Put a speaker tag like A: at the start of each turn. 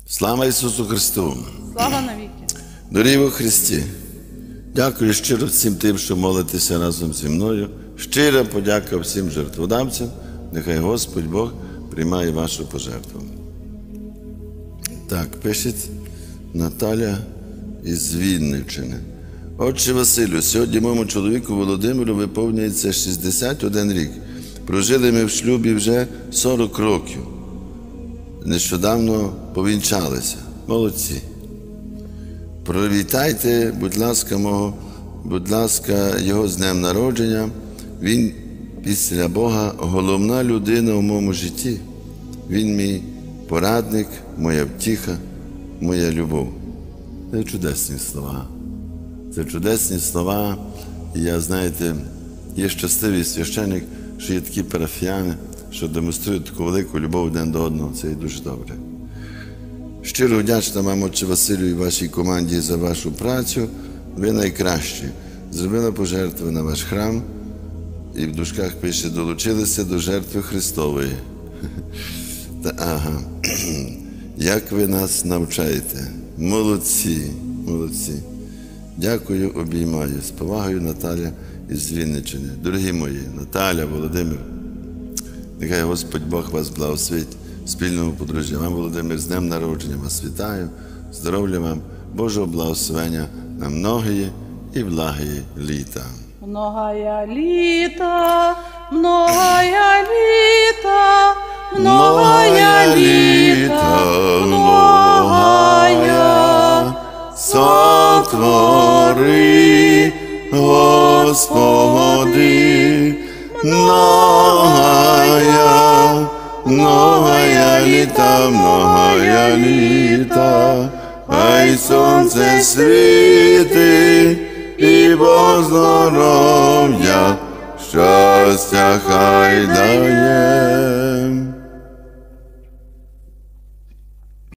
A: Слава Ісусу Христу!
B: Слава навіки!
A: Дорогі во Христі! Дякую щиро всім тим, що молитеся разом зі мною. Щира подяка всім жертводавцям. Нехай Господь Бог приймає вашу пожертву. Так, пише Наталя із Вінниччини. Отче Василю, сьогодні моєму чоловіку Володимиру виповнюється 61 рік. Прожили ми в шлюбі вже 40 років. Нещодавно повінчалися. Молодці. Привітайте, будь ласка, його з днем народження. Він після Бога головна людина в моєму житті. Він мій порадник, моя втіха, моя любов. Це чудесні слова. Це чудесні слова. І я, знаєте, є щасливий священик, що є такі парафіяни, що демонструють таку велику любов один до одного. Це і дуже добре. Щиро вдячна вам, отче Василю, і вашій команді за вашу працю. Ви найкращі. Зробили пожертви на ваш храм. І в дужках пише, долучилися до жертви Христової. Ага. Як ви нас навчаєте. Молодці, молодці. Дякую, обіймаю. З повагою, Наталя із Вінниччини. Дорогі мої, Наталя, Володимир, нехай Господь Бог вас благословить в спільному подружжі. Вам, Володимир, з днем народження вас вітаю. Здоров'я вам, Божого благословення на многії і благії літа.
B: Многая літа, многая літа, многая літа, многая
A: сотвори, Господи, многая літа, хай сонце світи і Бог здоров'я, щастя хай дає.